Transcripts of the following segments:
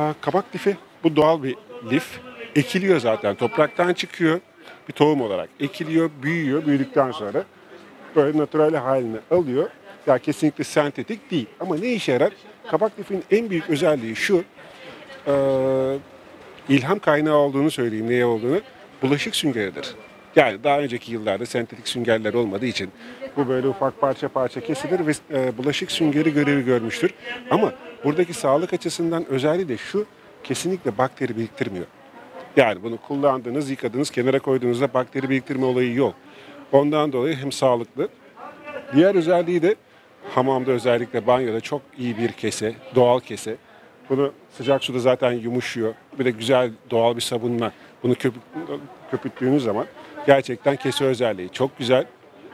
Kabak lifi, bu doğal bir lif. Ekiliyor zaten, topraktan çıkıyor. Bir tohum olarak ekiliyor, büyüyor. Büyüdükten sonra böyle natürel halini alıyor. Ya kesinlikle sentetik değil. Ama ne işe yarar? Kabak lifinin en büyük özelliği şu. eee, ilham kaynağı olduğunu söyleyeyim, neye olduğunu. Bulaşık süngeridir. Yani daha önceki yıllarda sentetik süngerler olmadığı için bu böyle ufak parça parça kesilir ve bulaşık süngeri görevi görmüştür. Ama buradaki sağlık açısından özelliği de şu, kesinlikle bakteri biriktirmiyor. Yani bunu kullandınız, yıkadınız, kenara koyduğunuzda bakteri biriktirme olayı yok. Ondan dolayı hem sağlıklı. Diğer özelliği de hamamda, özellikle banyoda çok iyi bir kese, doğal kese. Bunu sıcak suda zaten yumuşuyor. Bir de güzel doğal bir sabunla bunu köpürttüğünüz zaman gerçekten kese özelliği çok güzel.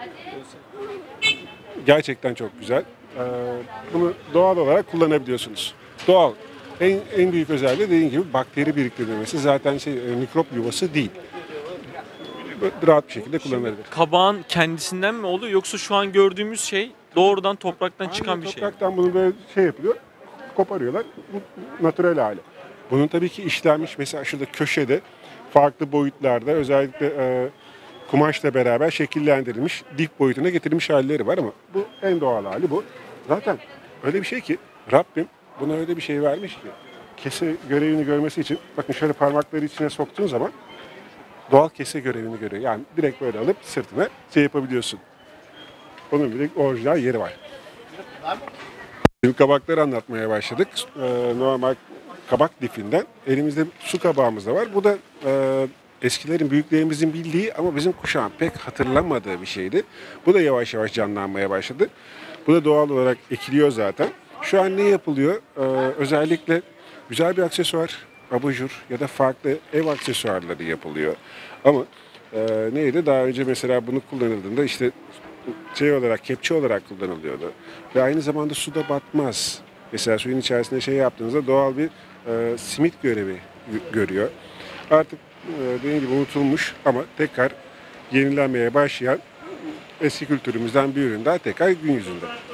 Gerçekten çok güzel. Ee, Bunu doğal olarak kullanabiliyorsunuz. Doğal. En büyük özelliği dediğim gibi bakteri biriktirmemesi. Zaten mikrop yuvası değil. Rahat bir şekilde kullanılabilir. Kabağın kendisinden mi oluyor yoksa şu an gördüğümüz şey doğrudan topraktan çıkan bir şey mi? Topraktan bunu böyle yapılıyor. Koparıyorlar. Bu natürel hali. Bunun tabii ki işlenmiş, mesela şurada köşede farklı boyutlarda, özellikle kumaşla beraber şekillendirilmiş, dip boyutuna getirilmiş halleri var ama bu en doğal hali bu. Zaten öyle bir şey ki Rabbim buna öyle bir şey vermiş ki kese görevini görmesi için, bakın şöyle parmakları içine soktuğun zaman doğal kese görevini görüyor. Yani direkt böyle alıp sırtına yapabiliyorsun. Onun bir de orijinal yeri var. Şimdi kabakları anlatmaya başladık. Normal kabak lifinden elimizde su kabağımız da var. Bu da eskilerin, büyüklerimizin bildiği ama bizim kuşağın pek hatırlamadığı bir şeydi. Bu da yavaş yavaş canlanmaya başladı. Bu da doğal olarak ekiliyor zaten. Şu an ne yapılıyor? Özellikle güzel bir aksesuar, abajur ya da farklı ev aksesuarları yapılıyor. Ama neydi? Daha önce mesela bunu kullanıldığında işte olarak, kepçe olarak kullanılıyordu. Ve aynı zamanda suda batmaz. Mesela suyun içerisinde yaptığınızda doğal bir simit görevi görüyor. Artık dediğim gibi unutulmuş ama tekrar yenilenmeye başlayan eski kültürümüzden bir ürün daha tekrar gün yüzünde.